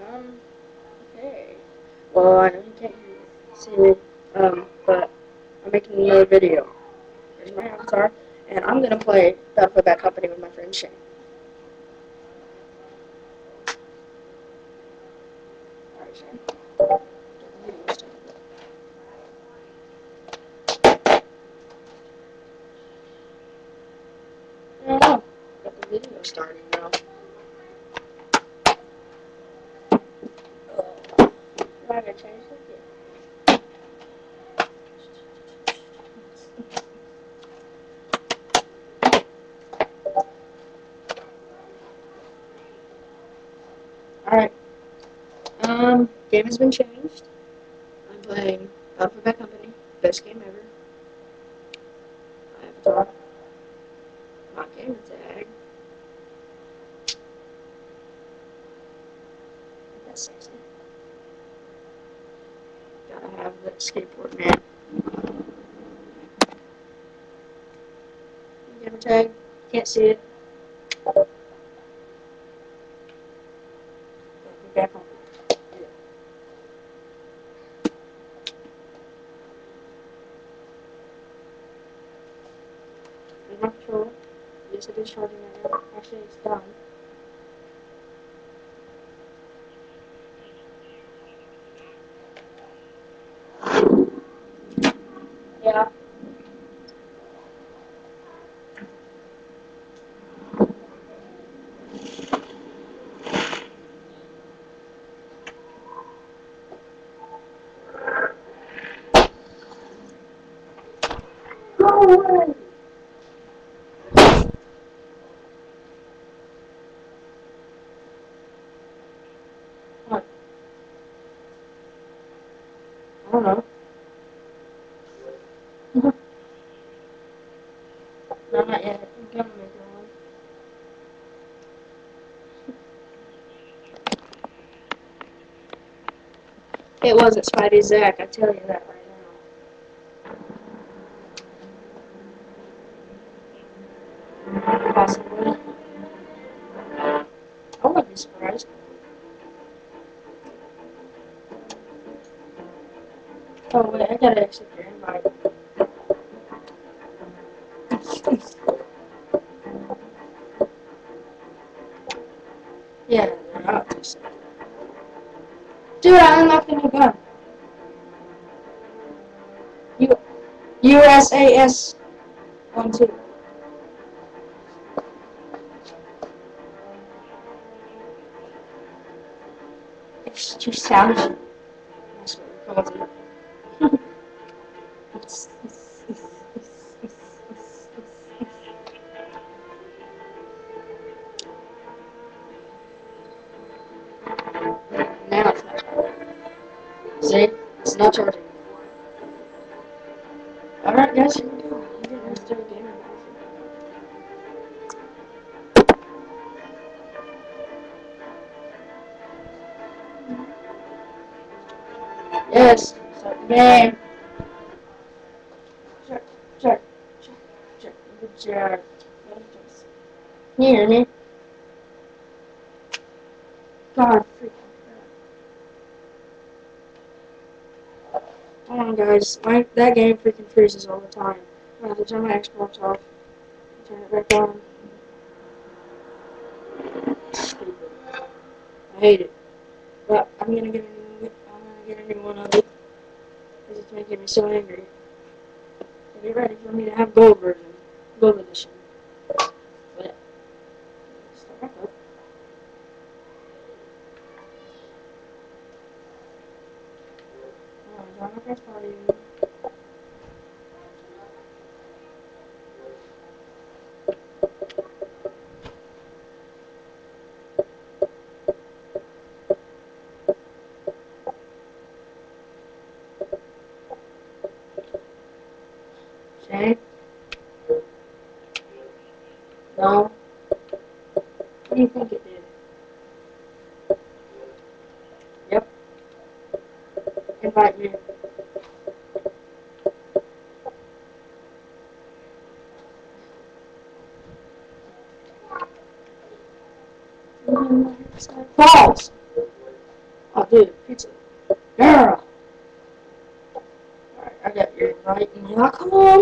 Okay. Well, I know you can't see me, but I'm making another video. Here's my avatar, and I'm gonna play Battlefield Bad Company with my friend Shane. Alright, Shane. Get the video started. I don't know. Get the video started now. I'm gonna change the game. Alright. Game has been changed. I'm playing Battlefield Bad Company. Best game ever. Avatar. My gamer tag. That's sexy. Gotta have the skateboard man. Gamer tag. Can't see it. Back home. Yeah. There's my controller. Yes, it is charging right now. Actually, it's done. Yeah. Go away! What? I don't know. No, not yet. I'm gonna make one. It wasn't Spidey Zach, I tell you that right now. Possibly. I wouldn't be surprised. Oh wait, I gotta accept your invite. Yeah, I'll just say. Dude, I unlocked a new gun. USAS 1-2. It's too sounds. That's what we call it. Now it's not charging. See? It's not charging. Alright guys, here we go. I'm getting ready to start a game. Yes, start the game. Check, check, check, check. Good job. Can you hear me? God freaking crap. Hold on guys, that game freaking freezes all the time. I have to turn my Xbox off. Turn it back on. Stupid. I hate it. But I'm gonna get a new one of it. Because it's making me so angry. So get ready for me to have gold version. Gold edition. But start back up. Join my first party. Okay. No. What do you think it did? Yep. Invite me. False. Oh, dude, pizza. Yeah! Alright, I got your right now. Come on!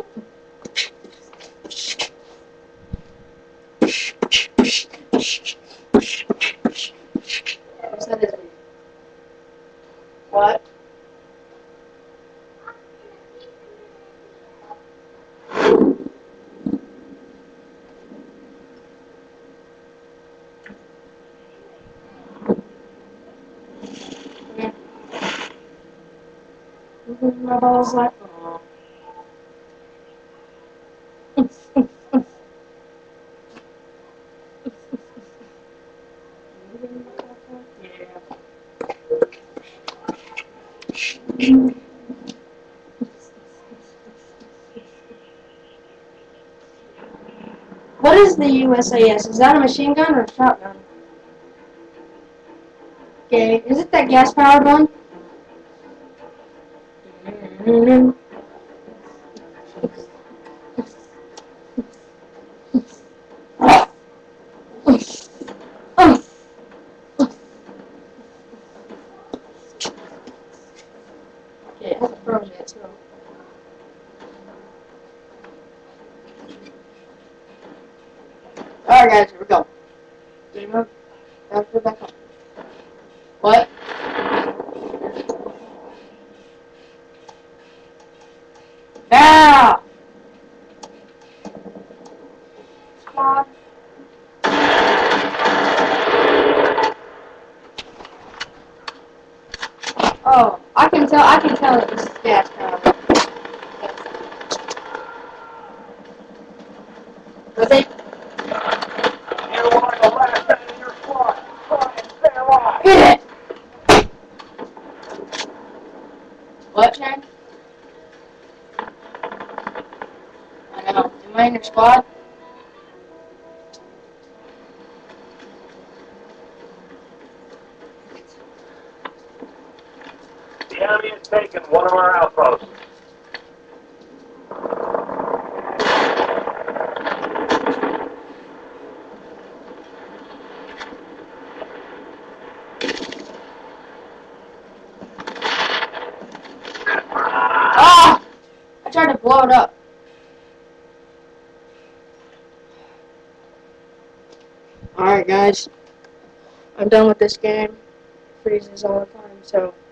What's that is? What? Yeah. My balls like, oh. Yeah. What is the USAS? Is that a machine gun or a shotgun? Okay, is it that gas powered one? Okay, it hasn't frozen yet, so. Alright guys, here we go. Game up. Go back up. What? Now! Squad. Oh, I can tell that this is gas powered. But they You are the last man in your squad. Try and stay alive. hit it! What, Chad? I know. Am I in your squad? The enemy has taken one of our outposts. Ah! I tried to blow it up. Alright guys, I'm done with this game. It freezes all the time, so